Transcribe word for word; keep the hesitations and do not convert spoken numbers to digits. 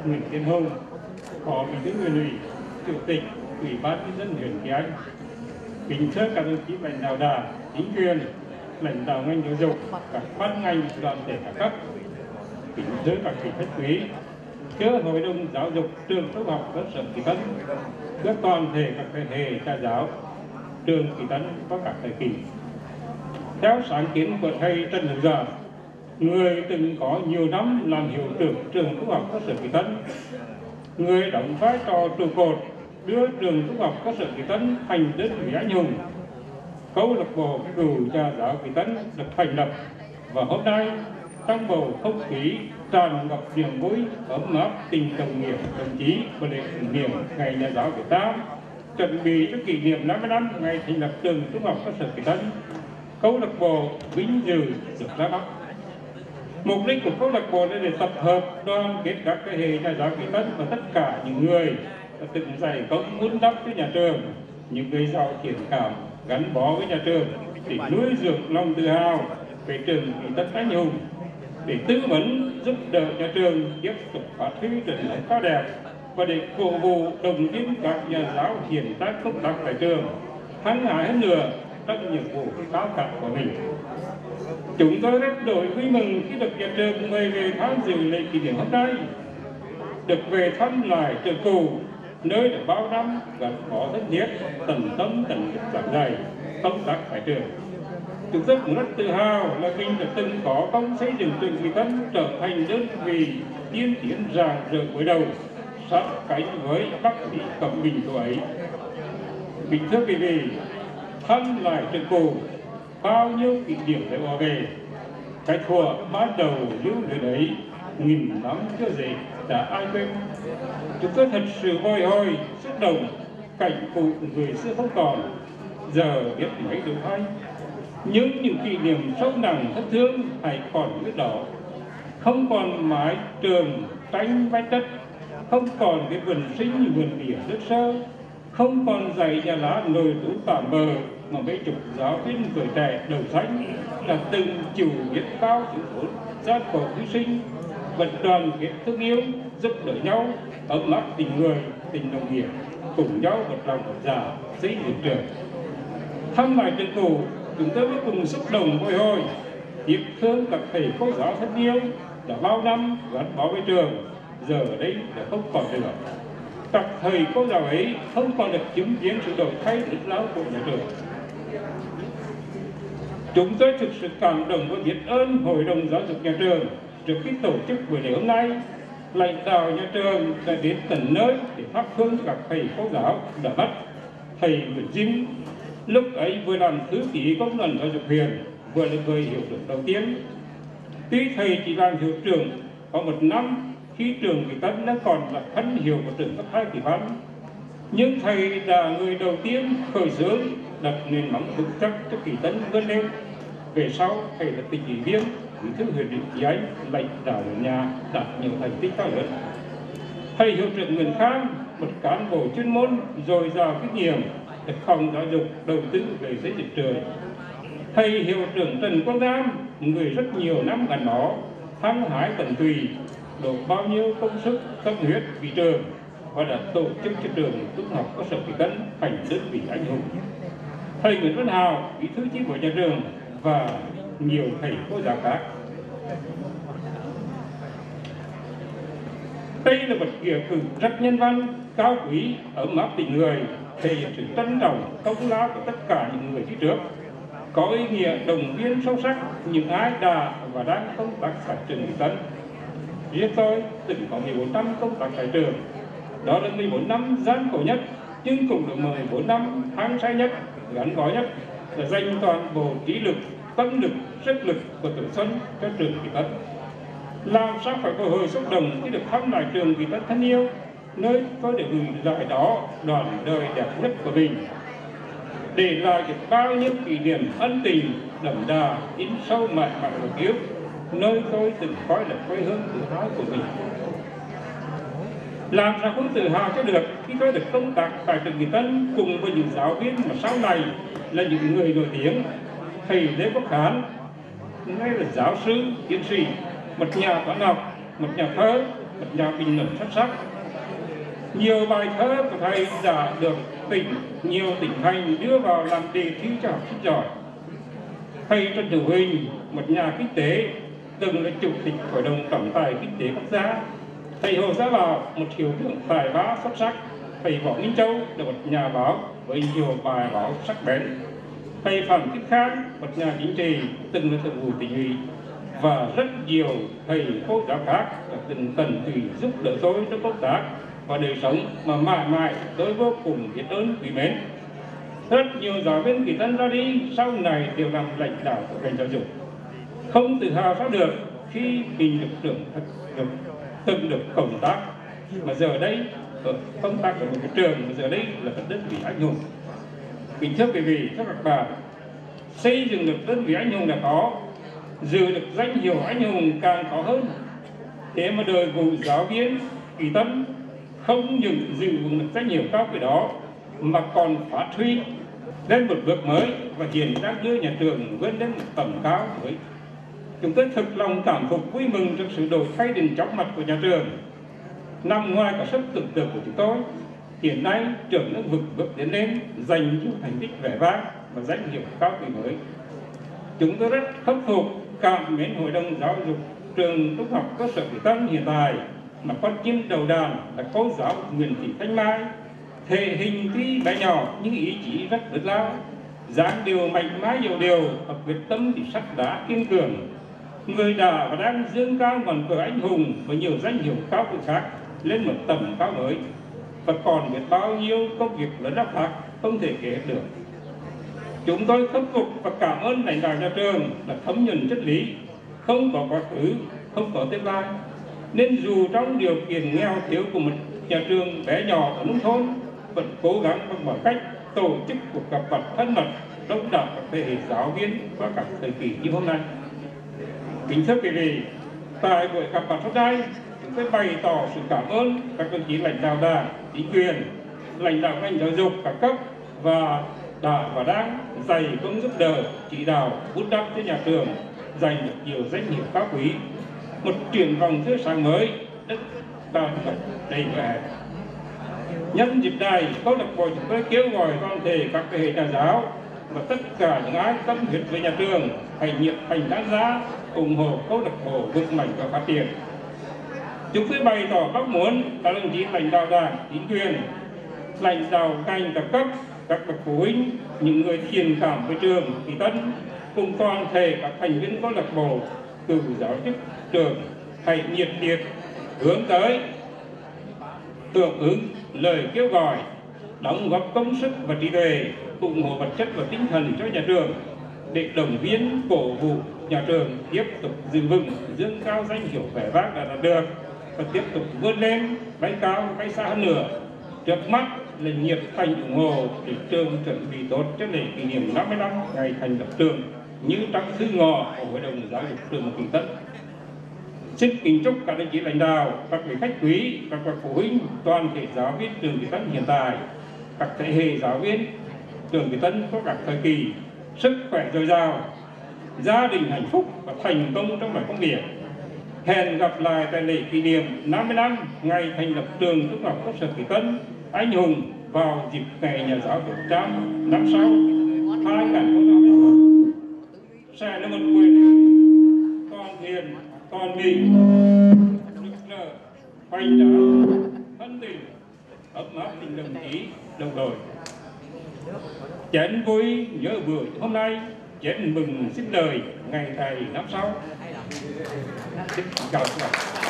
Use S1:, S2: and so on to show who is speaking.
S1: Nguyễn Tiến Hùng, Phó Bí thư Huyện ủy, Chủ tịch Ủy ban nhân dân huyện Kỳ Anh, kính thưa các đồng chí lãnh đạo Đảng, chính quyền, lãnh đạo ngành giáo dục, các ban ngành đoàn thể các cấp, kính thưa các vị khách quý, thưa Hội đồng Giáo dục trường Trung học cơ sở Kỳ Tân, thưa toàn thể các thế hệ cha giáo trường Kỳ Tân có các thời kỳ. Theo sáng kiến của thầy Trần Hữu Dạ, người từng có nhiều năm làm hiệu trưởng trường Trung học cơ sở Kỳ Tân, người đóng vai trò trụ cột đưa trường Trung học cơ sở Kỳ Tân thành đơn vị anh hùng, câu lạc bộ cựu cha giáo Kỳ Tân được thành lập, và hôm nay trong bầu không khí tràn ngập niềm vui ấm áp tình đồng nghiệp đồng chí và lễ kỷ niệm ngày nhà giáo Việt Nam, chuẩn bị cho kỷ niệm năm mươi năm ngày thành lập trường Trung học cơ sở Kỳ Tân, câu lạc bộ vinh dự được ra mắt. Mục đích của câu lạc bộ là để tập hợp đoàn kết các thế hệ nhà giáo Kỳ Tân và tất cả những người đã từng dày công vun đắp cho nhà trường, những người giàu thiện cảm gắn bó với nhà trường để nuôi dưỡng lòng tự hào về trường Kỳ Tân anh hùng, để tư vấn giúp đỡ nhà trường tiếp tục phát huy truyền thống cao đẹp và để cổ vũ động viên các nhà giáo hiện tác công tác tại trường hăng hái hơn nữa trong nhiệm vụ cao cả của mình. Chúng tôi rất đổi vui mừng khi được nhà trường mời về tham dự lễ kỷ niệm hôm nay, được về thăm lại trường cũ, nơi đã bao năm gắn bó thân thiết, tận tâm tận lực giảng dạy công tác tại trường. Chúng tôi cũng rất tự hào là mình đã từng có công xây dựng trường Kỳ Tân trở thành đơn vị tiên tiến rạng rỡ cuối đầu, sát cánh với bác sĩ Cẩm Bình tuổi ấy. Kính thưa quý vị, thăm lại trường cũ, bao nhiêu kỷ niệm để bỏ về, cái thuở ban đầu lưu luyến ấy nghìn năm chưa dễ đã ai quên. Chúng tôi thật sự bồi hồi xúc động, cảnh cụ người xưa không còn, giờ biết mấy điều hay. Nhưng những kỷ niệm sâu nặng thân thương hãy còn biết đó. Không còn mái trường tranh vách đất, không còn cái vườn sinh vườn tỉa nước sơ, không còn dạy nhà lá nồi tủ tạm bờ mà mấy chục giáo viên tuổi trẻ đầu xanh là từng chịu biết bao chịu khổ gian khổ hy sinh, vẫn đoàn kết thương yêu, giúp đỡ nhau, ấm áp tình người, tình đồng nghiệp, cùng nhau một lòng một dạ xây dựng trường. Thăm lại trường cũ, chúng tôi mới cùng xúc động bồi hồi, tiếc thương các thầy cô giáo thân yêu đã bao năm gắn bó với trường, giờ ở đây đã không còn nữa. Các thầy cô giáo ấy không còn được chứng kiến sự đổi thay lớn lao của nhà trường. Chúng tôi thực sự cảm động và biết ơn Hội đồng Giáo dục nhà trường. Trước khi tổ chức buổi lễ hôm nay, lãnh đạo nhà trường đã đến tận nơi để thắp hương các thầy cô giáo đã mất. Thầy Nguyễn Dinh lúc ấy vừa làm thứ ký công đoàn giáo dục huyện, vừa là người hiệu trưởng đầu tiên. Tuy thầy chỉ làm hiệu trưởng có một năm khi trường Kỳ Tân đã còn là thân hiệu của trường cấp hai Kỳ Văn, nhưng thầy là người đầu tiên khởi xướng đặt nền móng vững chắc cho Kỳ Tân vươn lên. Về sau thầy là tỉnh ủy viên, bí thư huyện ủy Kỳ Anh, lãnh đạo nhà đạt nhiều thành tích cao lớn. Thầy hiệu trưởng Nguyễn Khang, một cán bộ chuyên môn dồi dào kinh nghiệm, được phòng giáo dục đầu tư về xây dựng trường. Thầy hiệu trưởng Trần Quang Nam, người rất nhiều năm gắn bó, hăng hái tận tụy, đổ bao nhiêu công sức tâm huyết vì trường và đã tổ chức cho trường Trung học cơ sở Kỳ Tân thành đơn vị anh hùng. Thầy Nguyễn Văn Hào, bí thư chi bộ nhà trường và nhiều thầy cô giáo khác. Đây là một nghĩa cử rất nhân văn, cao quý, ấm áp tình người, thể hiện sự trân trọng công lao của tất cả những người đi trước, có ý nghĩa động viên sâu sắc những ai đã và đang công tác tại trường Kỳ Tân. Riêng tôi từng có mười bốn năm công tác tại trường, đó là mười bốn năm gian khổ nhất, nhưng cũng được mười bốn năm hăng say nhất, gắn bó nhất, là dành toàn bộ trí lực, tâm lực, sức lực của tuổi xuân cho trường Kỳ Tân. Làm sao phải có hồi xúc động khi được thăm lại trường Kỳ Tân thân yêu, nơi tôi để gửi lại đó đoạn đời đẹp nhất của mình, để lại được bao nhiêu kỷ niệm ân tình đậm đà in sâu mãi mãi của ký ức, nơi tôi từng coi là quê hương tự hào của mình. Làm sao không tự hào cho được khi tôi được công tác tại trường Kỳ Tân cùng với những giáo viên mà sau này là những người nổi tiếng. Thầy Lê Quốc Khán, nay là giáo sư, tiến sĩ, một nhà toán học, một nhà thơ, một nhà bình luận xuất sắc. Nhiều bài thơ của thầy đã được tỉnh nhiều tỉnh thành đưa vào làm đề thi cho học sinh giỏi. Thầy Trần Hữu Huỳnh, một nhà kinh tế, từng là chủ tịch hội đồng trọng tài kinh tế quốc gia. Thầy Hồ Gia Bảo, một thiếu tướng tài ba xuất sắc. Thầy Võ Minh Châu là một nhà báo với nhiều bài báo sắc bén. Thầy Phạm Kiết Khang, một nhà chính trị, từng là thường vụ tỉnh ủy, và rất nhiều thầy cô giáo khác đã từng tận tụy giúp đỡ tôi trong công tác và đời sống mà mãi mãi tôi vô cùng biết ơn quý mến. Rất nhiều giáo viên Kỳ Tân ra đi sau này đều làm lãnh đạo của ngành giáo dục. Không tự hào sao được khi mình được trưởng thật được từng được công tác, mà giờ đây ở công tác ở một cái trường, mà giờ đây là một đơn vị anh hùng. Kính thưa quý vị, thưa các bạn, xây dựng được đơn vị anh hùng là khó, giữ được danh hiệu anh hùng càng khó hơn. Thế mà đội ngũ giáo viên Kỳ Tân không những giữ vững được danh hiệu cao quý đó mà còn phát huy lên một bước mới và hiện đang đưa nhà trường vươn lên một tầm cao mới. Chúng tôi thực lòng cảm phục vui mừng trước sự đổi thay đến chóng mặt của nhà trường. Nằm ngoài cả sức tưởng tượng của chúng tôi, hiện nay trường đã vực vực tiến lên, giành những thành tích vẻ vang và danh hiệu cao quý mới. Chúng tôi rất khâm phục cảm mến hội đồng giáo dục trường trung học cơ sở Kỳ Tân hiện tại, mà con chim đầu đàn là cô giáo Nguyễn Thị Thanh Mai, thể hình tuy bé nhỏ nhưng ý chí rất lớn lao, dáng điều mạnh mẽ nhiều điều và quyết tâm thì sắt đá kiên cường. Người đã và đang dương cao ngọn cờ anh hùng với nhiều danh hiệu cao quý khác lên một tầm cao mới, và còn biết bao nhiêu công việc lớn lao khác không thể kể được. Chúng tôi khâm phục và cảm ơn lãnh đạo nhà trường đã thấm nhuần chất lý, không có quá khứ, không có tương lai. Nên dù trong điều kiện nghèo thiếu của một nhà trường bé nhỏ ở nông thôn, vẫn cố gắng bằng mọi cách tổ chức cuộc gặp mặt thân mật đông đảo các thế hệ giáo viên qua các thời kỳ như hôm nay. Kính thưa quý vị, tại buổi gặp mặt hôm nay, chúng tôi bày tỏ sự cảm ơn các đồng chí lãnh đạo đảng, chính quyền, lãnh đạo ngành giáo dục các cấp và đã và đang dày công giúp đỡ, chỉ đạo, vun đắp cho nhà trường giành được nhiều danh hiệu cao quý, một triển vọng tươi sáng mới, đất đai đầy vẻ. Nhân dịp này, câu lạc bộ chúng tôi kêu gọi toàn thể các thế hệ nhà giáo và tất cả những ai tâm huyết với nhà trường hãy nhiệt thành tham gia ủng hộ câu lạc bộ vững mạnh và phát triển. Chúng tôi bày tỏ mong muốn các đồng chí lãnh đạo đảng, chính quyền, lãnh đạo ngành các cấp, các bậc phụ huynh, những người thiện cảm với trường Kỳ Tân cùng toàn thể các thành viên câu lạc bộ, cựu giáo chức trường hãy nhiệt liệt hướng tới hưởng ứng lời kêu gọi, đóng góp công sức và trí tuệ, ủng hộ vật chất và tinh thần cho nhà trường để động viên cổ vũ nhà trường tiếp tục giữ vững dương cao danh hiệu vẻ vang đã đạt được và tiếp tục vươn lên bay cao bay xa hơn nữa. Trước mắt là nhiệt thành ủng hộ để trường chuẩn bị tốt cho lễ kỷ niệm năm mươi năm ngày thành lập trường như trong thư ngỏ của Hội đồng Giáo dục trường Kỳ Tân. Xin kính chúc các đồng chí lãnh đạo, các vị khách quý, các bậc phụ huynh, toàn thể giáo viên trường Kỳ Tân hiện tại, các thế hệ giáo viên trường Kỳ Tân có các thời kỳ sức khỏe dồi dào, gia đình hạnh phúc và thành công trong mọi công việc. Hẹn gặp lại tại lễ kỷ niệm năm mươi năm ngày thành lập trường trung học cơ sở Kỳ Tân anh hùng vào dịp ngày nhà giáo Việt Nam năm sau hai nghìn không trăm hai mươi mốt sẽ là một buổi toàn thiện, toàn mình, rực rỡ, hoành tráng, thân tình, ấm áp tình đồng chí, đồng đội. Chén vui nhớ buổi hôm nay, chén mừng xin đời ngày thầy năm sau. Xin chào các bạn.